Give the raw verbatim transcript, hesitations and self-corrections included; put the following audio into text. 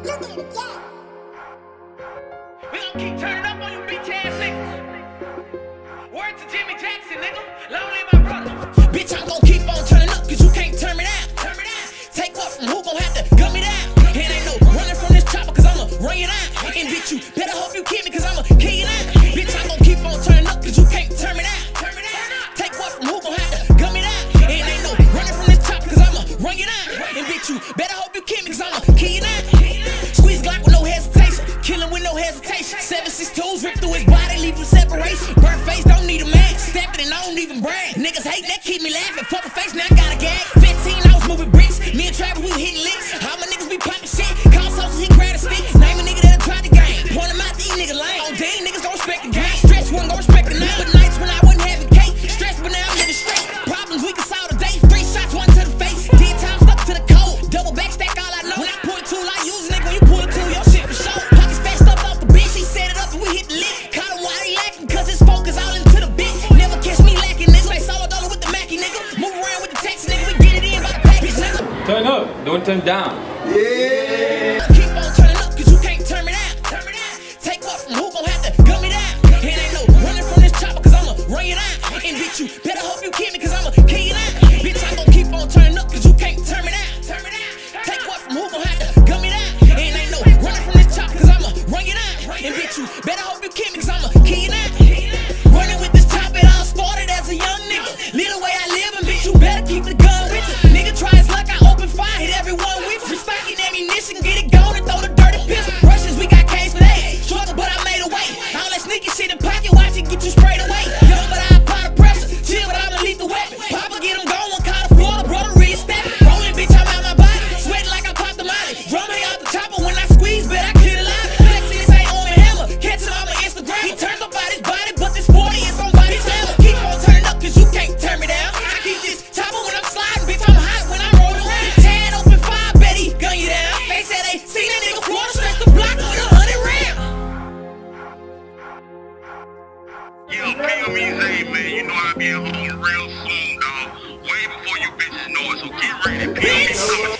We gon' keep turning up on you bitch ass niggas. Word to Jimmy Jackson, nigga. Long live my brother. Bitch, I'm gon' keep on turning up, cause you can't turn me down. Turn me down. Take what from who gon' have to gun me down. It ain't no running from this chopper, cause I'ma run you down. And bitch, you better hope you keep me, cause I'ma kill you down. Bitch, I'm gon' keep on turning up, cause you can't turn me down. Turn me down. Take what from who gon' have to gun me down. It ain't no running from this chopper, cause I'ma run you down. And bitch, you better hope you keep me, cause I'ma kill you down. Squeeze Glock with no hesitation, kill him with no hesitation. Seven six twos rip through his body, leave him separation. Burnt face, don't need a man. Stepping and I don't even brag. Niggas hate that, keep me laughing. Fuck a face, now I got a gag. fifteen, I was moving bricks. Me and Travis, we hitting licks. All my niggas be popping shit. Call sauces, he grab a stick. Name a nigga that'll try the game. Point him out, these niggas lame. On day, niggas gon' respect the game. Stress wasn't gon' respect the night. But nights when I wasn't having cake. Stress, but now I'm living straight. Problems we can solve today. Three shots, one to the face. Ten times stuck to the code. Double back stack, all I know. When I pull a tool, I use a nigga. When you pull a tool, your shit for sure. Pockets fat stuff off the bitch. He set it up and we hit the lick. Caught him while he lacking, cause his focus all into the bitch. Never catch me lacking this. Like solo dollar with the Mackie, nigga. Move around with the Texas, nigga. We get it in by the package, nigga. Turn up, don't turn down. Yeah. Keep on turning up, cause you can't turn me down. Turn me down. Take what from who gon' have to gun me down. It ain't no running from this chopper, cause I'ma run you down. And bitch, you better hope you keep me, cause I'ma kill you down. Bitch, I'm gon' keep on turning up, cause you can't turn me down. Turn me down. Take what from who gon' have to gun me down. It ain't no running from this chopper, cause I'ma run you down. And bitch, you better hope you keep me, cause I'ma kill you down. Running with this chopper, it all started as a young nigga. Little way I live, and bitch, you better keep the gun with you. Nigga try his luck, I open fire, hit everyone with you. Stocking ammunition, get it gone and throw the dirty pistol. Russians, we got case for days. Struggle, but I made a way. All that sneaky shit in pocket, watch it get you sprayed away. Young, but I apply the pressure. Chill, but I'm a lethal weapon. Papa get him going, call the Florida, brother, real step. Rolling, bitch, I'm out my body. Sweating like I popped the molly. Drum me out the chopper when I squeeze, but I kill it live. Flexing this ain't on the hammer. Catch it on my Instagram. He turned up out his body, but this forty is on body slammer. Keep on turning up, cause you can't turn me down. I keep this chopper when I'm sliding, bitch, I'm hot when I roll around. Tad open fire, bet he gun you down. They said they seen that nigga Florida stretch the block with a hundred rounds. Yo, P M E Zay, man, you know I be at home real soon, dog. Way before you bitches know it, so get ready. P M E coming